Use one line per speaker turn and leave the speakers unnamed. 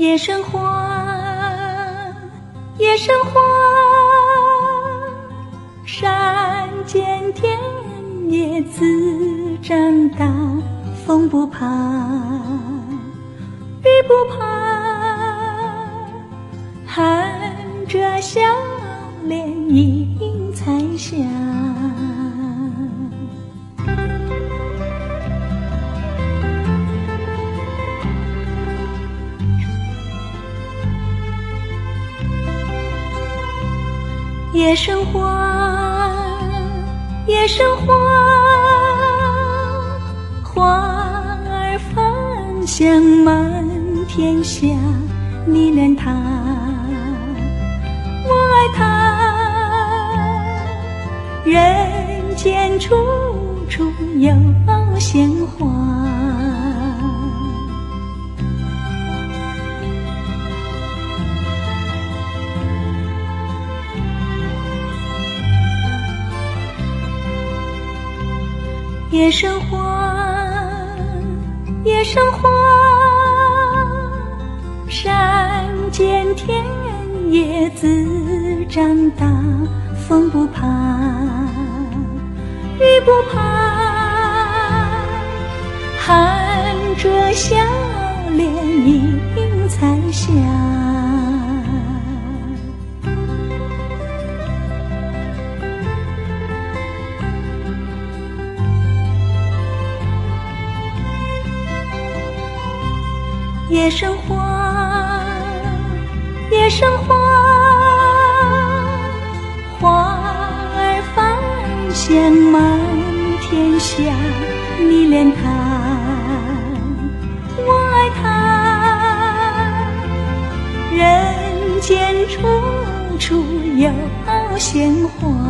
夜生花，夜生花，山间田野自长大，风不怕，雨不怕，含着笑脸迎彩霞。夜生花，夜生花，花儿芳香满天下，你恋它，我爱它，人间处处有鲜花。夜生花，夜生花，山间田野自长大，风不怕，雨不怕，含着笑脸迎彩霞。夜生花，夜生花，花儿芳香满天下，你恋它，我爱它，人间处处有鲜花。